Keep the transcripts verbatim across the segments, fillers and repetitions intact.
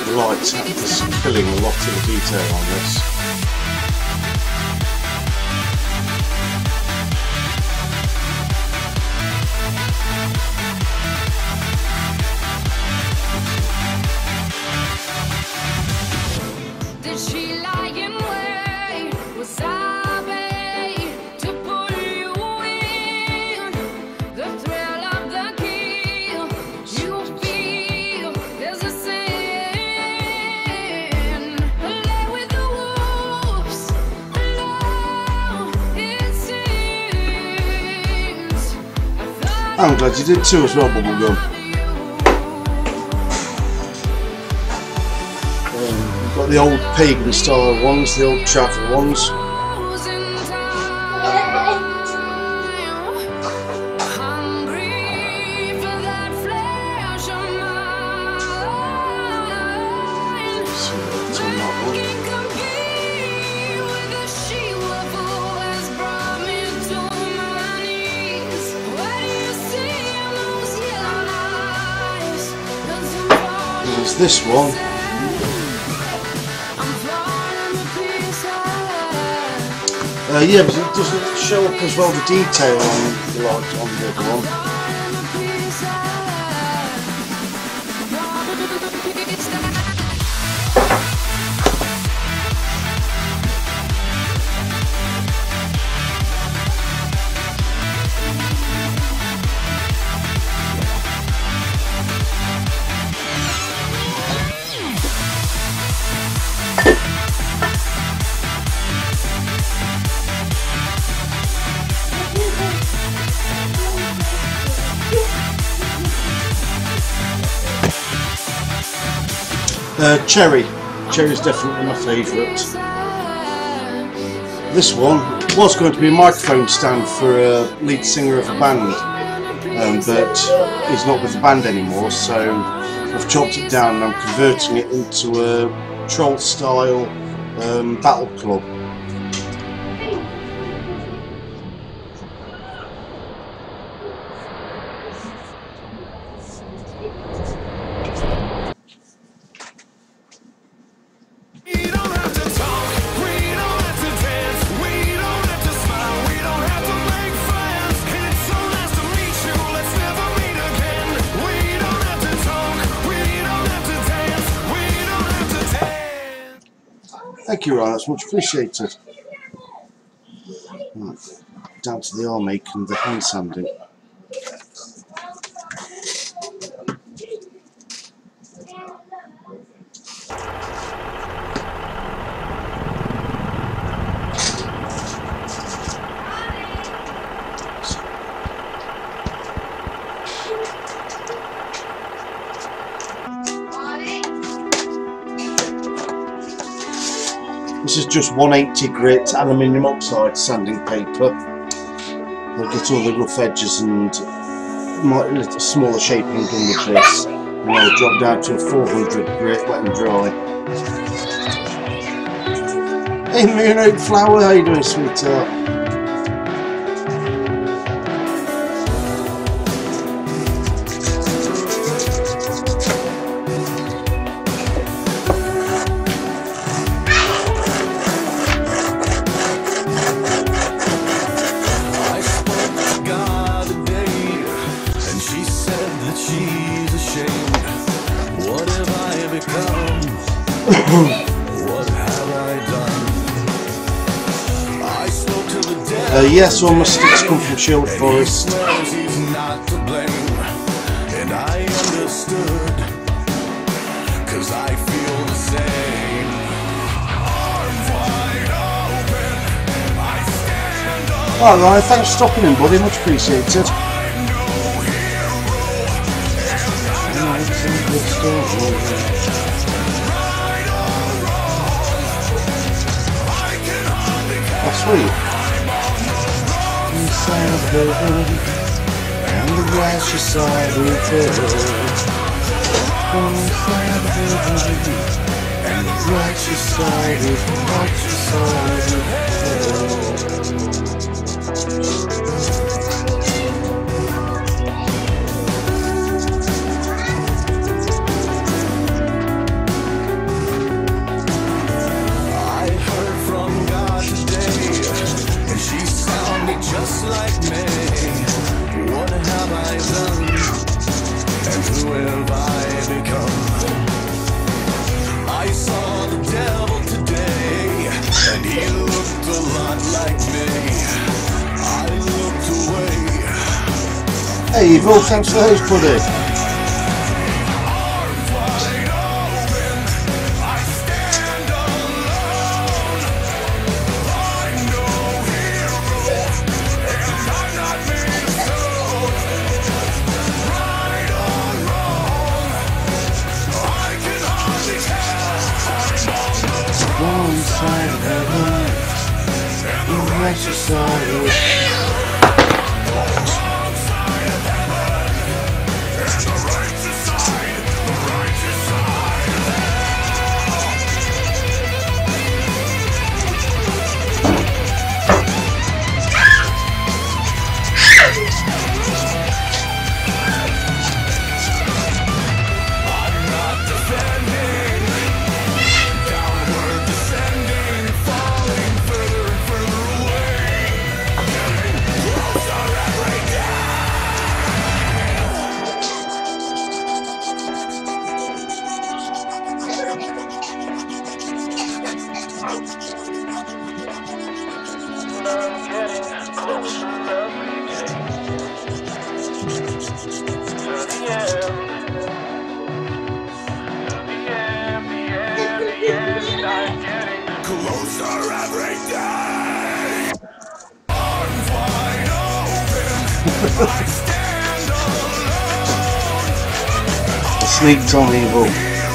the lights is killing a lot of the detail on this. I'm glad you did too as well, Bubblegum. Um, we've got the old pagan style ones, the old travel ones. This one, uh, yeah, but it doesn't show up as well the detail on the light on the other one. Uh, Cherry. Cherry's definitely my favourite. This one was going to be a microphone stand for a lead singer of a band, um, but he's not with the band anymore, so I've chopped it down and I'm converting it into a troll style um, battle club. Thank you, Ryan, that's much appreciated. Right, down to the arm make and the hand sanding. This is just one eighty grit aluminium oxide sanding paper. I'll get all the rough edges and my little smaller shaping done with this, and I'll drop down to a four hundred grit wet and dry. Hey Moon Oak Flower, how you doing, sweetheart? Uh, yes, all my sticks come from Shield Forest. Alright, Ryan, thanks for stopping in, buddy, much appreciated. Oh, sweet. Inside of the hood, and the grassy side of the hood. Inside of the hood, and the grassy side of the grassy side of the Hey, Evil, thanks for the host, buddy. One side of heaven, the righteous side of I sneaked on Evil.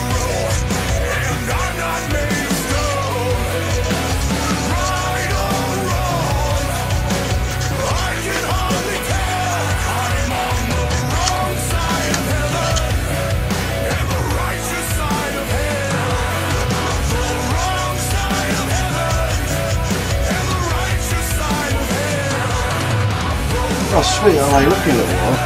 Oh sweet, I like looking at one.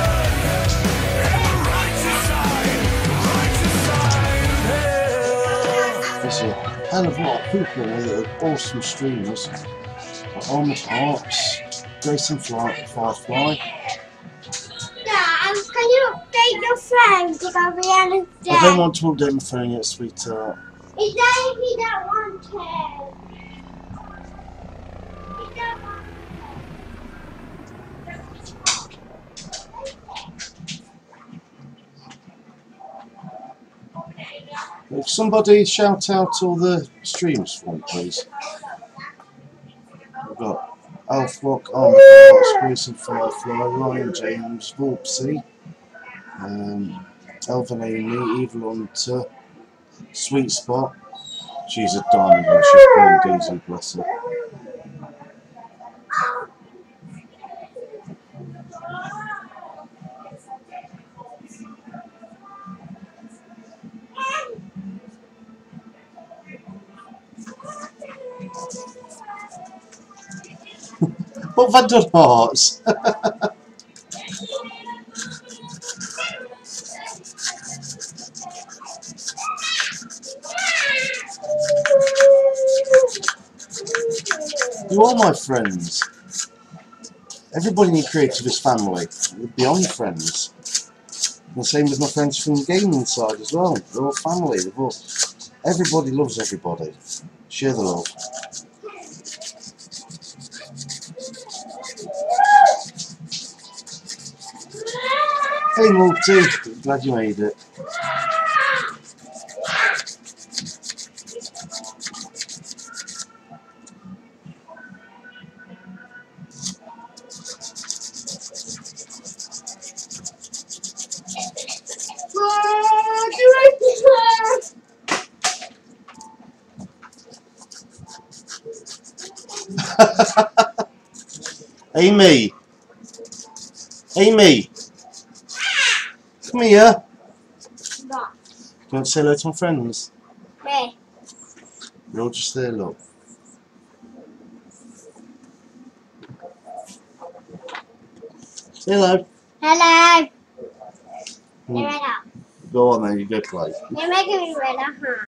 There's a hell of a lot of people with awesome streamers. Like Armored Hearts, Grayson Fly, Firefly. Dad, can you update your phone to go Rihanna's I don't want to update my phone yet, sweetheart. Is that if you don't want to? You don't want If somebody shout out all the streams for me, please. We've got Alf Rock, Armored Hearts, Grayson Firefly, Ryan James, Volpsy, um, Elvin Amy, Evil Hunter, Sweet Spot. She's a diamond and she's playing Daisy, bless her. What have I done, Hearts? You are my friends. Everybody in your creative is family. We're beyond friends. And the same with my friends from the gaming side as well. They're all family. They're all, everybody loves everybody. Share the love. Hey Multi, glad you made it. Amy! Amy! Come here! What? You want to say hello to my friends? Where? You're all just there, look. Say hello. Hello! Hmm. You're right up. Go on then, you go play. You're making me red, huh?